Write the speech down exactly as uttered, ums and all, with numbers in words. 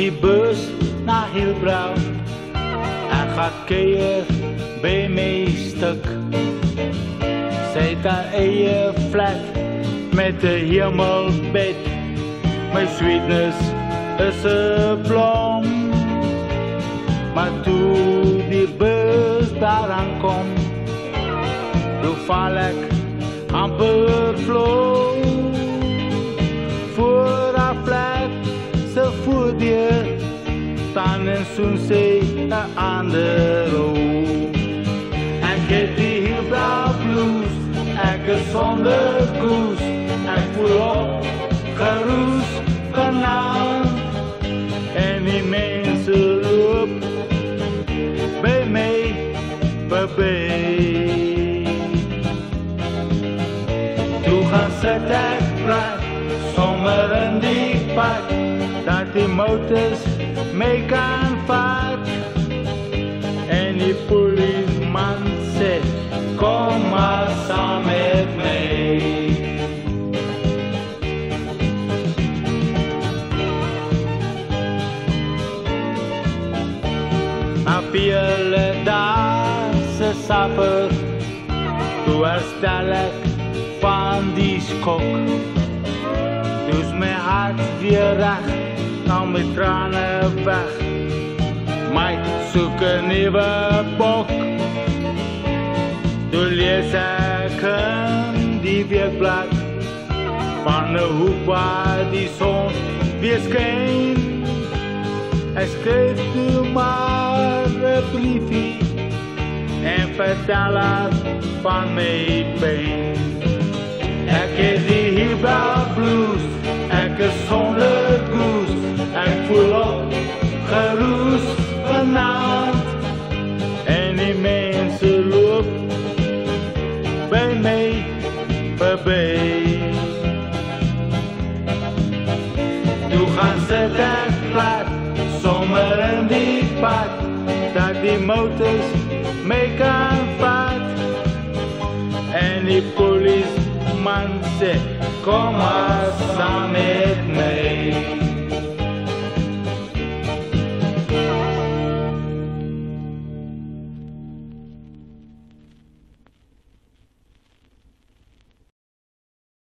die bus naar Hillbrow en gaat keer bij mij stuk. Zij heeft haar eigen flat met de hemelbed. Mijn sweetness is een blom. Maar toen die bus daar aankomt, toen val ik amper vloog. Voor haar flat, ze voerde staan en zoen zij een andere oog. En geef die Hillbrow blues, ik is zonder koers. Ik voel op, geroes, vanavond. En die mensen lopen bij mij voorbij. Toen gaan ze echt blij, zomer in die pad, dat die motors mee kan vaart. En die politieman zegt, kom maar samen met mij. Na vele dagen sappen, toen herstel ik van die schok. Dus mijn hart weer recht, nou mijn tranen weg. Maar ik zoek een nieuwe bok. Toen lees ik in die weekblad van de hoek waar die zon weer scheen. Hij schreef u maar een briefje en vertel het van mijn pijn. Ik heb die Hillbrow blues, ik is zonder koers. Ik voel op, geroes vanavond. En die mensen lopen bij mij voorbij. Toen gaan ze echt plat, zomer in die pad, dat die motors mee kan vaart. En die politieman zegt, kom maar samen.